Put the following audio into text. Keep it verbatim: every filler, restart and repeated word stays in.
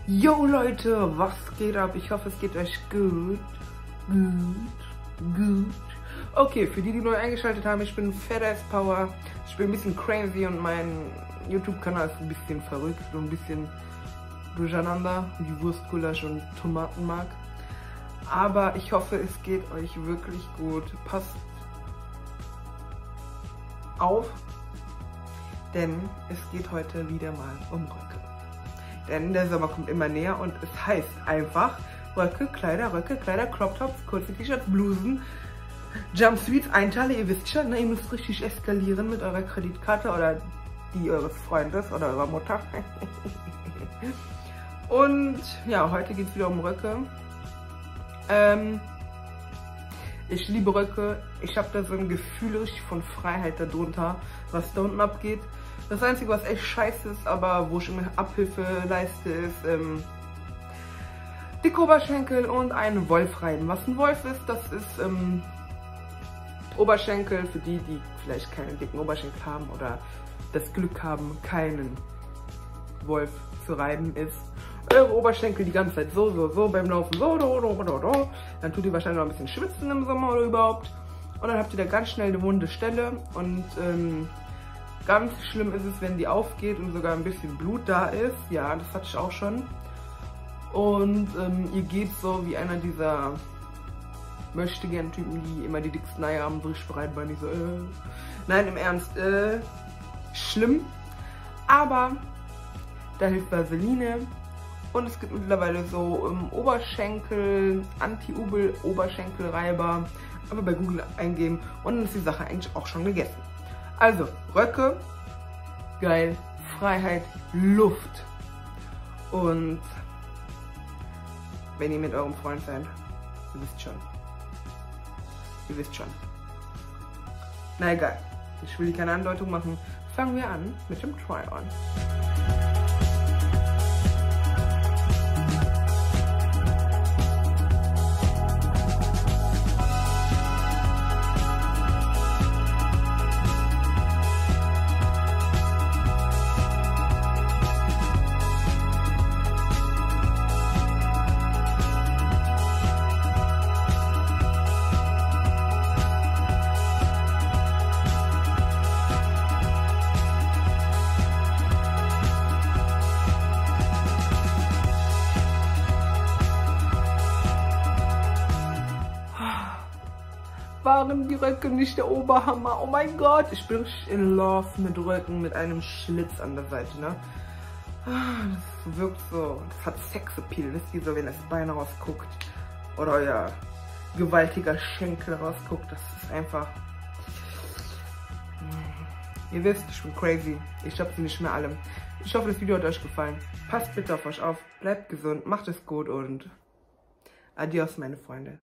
Yo Leute, was geht ab? Ich hoffe, es geht euch gut. Gut, gut. Okay, für die, die neu eingeschaltet haben, ich bin Fat Power. Ich bin ein bisschen crazy und mein YouTube-Kanal ist ein bisschen verrückt und ein bisschen durcheinander, wie Wurstgulasch und Tomatenmark. Aber ich hoffe, es geht euch wirklich gut. Passt auf, denn es geht heute wieder mal um Röcke. Denn der Sommer kommt immer näher und es heißt einfach Röcke, Kleider, Röcke, Kleider, Crop Tops, kurze T-Shirts, Blusen, Jumpsuits, Einteile, ihr wisst schon, ne? Ihr müsst richtig eskalieren mit eurer Kreditkarte oder die eures Freundes oder eurer Mutter. Und ja, heute geht es wieder um Röcke. Ähm, ich liebe Röcke. Ich habe da so ein Gefühl richtig von Freiheit darunter, was da unten abgeht. Das Einzige, was echt scheiße ist, aber wo ich immer Abhilfe leiste, ist ähm, dicke Oberschenkel und ein Wolfreiben. Was ein Wolf ist, das ist ähm, Oberschenkel für die, die vielleicht keine dicken Oberschenkel haben oder das Glück haben, keinen Wolf zu reiben, ist eure Oberschenkel die ganze Zeit so, so, so beim Laufen, so, so, so, so, so. Dann tut ihr wahrscheinlich noch ein bisschen schwitzen im Sommer oder überhaupt. Und dann habt ihr da ganz schnell eine wunde Stelle und ähm, ganz schlimm ist es, wenn die aufgeht und sogar ein bisschen Blut da ist. Ja, das hatte ich auch schon. Und ähm, ihr geht so wie einer dieser möchtegern Typen, die immer die dicksten Eier haben, frisch bereit, weil nicht so, äh. Nein, im Ernst, äh, schlimm. Aber da hilft Vaseline. Und es gibt mittlerweile so ähm, Oberschenkel, Anti-Ubel-Oberschenkelreiber. Aber bei Google eingeben und dann ist die Sache eigentlich auch schon gegessen. Also, Röcke, geil, Freiheit, Luft. Und wenn ihr mit eurem Freund seid, ihr wisst schon. Ihr wisst schon. Na egal, ich will hier keine Andeutung machen. Fangen wir an mit dem Try-On. Waren die Röcke nicht der Oberhammer? Oh mein Gott, ich bin in love mit Röcken mit einem Schlitz an der Seite, ne? Das wirkt so, das hat Sexappeal, wisst ihr, so wenn das Bein rausguckt oder euer gewaltiger Schenkel rausguckt, das ist einfach, ihr wisst, ich bin crazy, ich hab sie nicht mehr alle. Ich hoffe, das Video hat euch gefallen. Passt bitte auf euch auf, bleibt gesund, macht es gut und adios, meine Freunde.